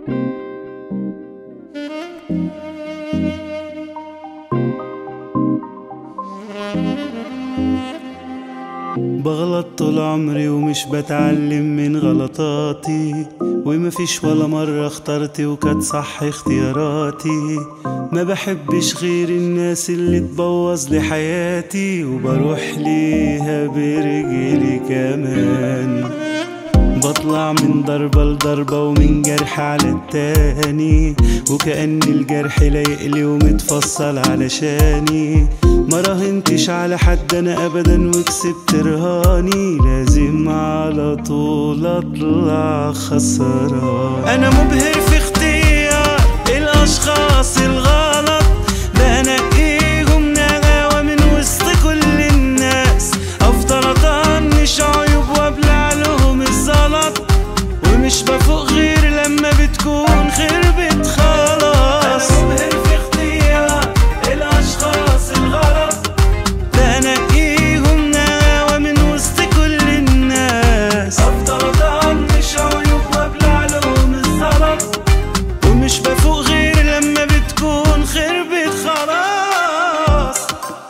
بغلط طول عمري ومش بتعلم من غلطاتي، ومفيش ولا مرة اخترت وكانت صح اختياراتي. ما بحبش غير الناس اللي تبوظ لي حياتي، وبروح ليها برجلي كمان. بطلع من ضربة لضربة ومن جرح على التاني، وكأن الجرح لايقلي ومتفصل علشاني. ما راهنتش على حد انا ابدا وكسبت رهاني، لازم على طول اطلع خسران. انا مبهر في اختيار الاشخاص الغلط، بنقيهم نغاوة من وسط كل الناس. افضل اطنش عيوب وابلع لهم الزلط، ومش بفوق غير لما بتكون خربت خلاص. انا مبهر في اختيار الاشخاص الغلط، بنقيهم نغاوة من وسط كل الناس. افضل اطنش عيوب وابلع لهم الزلط، ومش بفوق غير لما بتكون خربت خلاص.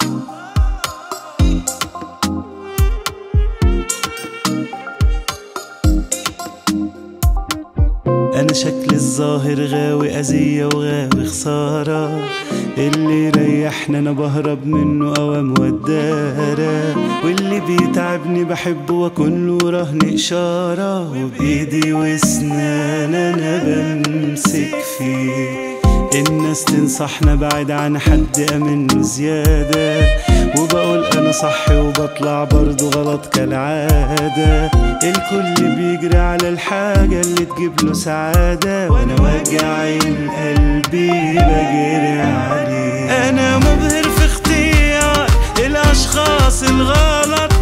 أنا شكل الظاهر غاوي أذية وغاوي خسارة، اللي يريحني أنا بهرب منه أوام ودارة، واللي بيتعبني بحبه وأكون له رهن إشارة. وبإيدي وأسنان أنا بمسك فيه، الناس تنصحنا بعد عن حد أمنه زيادة، وبقول أنا صح وبطلع برضو غلط كالعادة. الكل بيجري على الحاجة اللي تجيب له سعادة، وأنا وجعين قلبي بجري عليه. أنا مبهر في اختيار الأشخاص الغلط،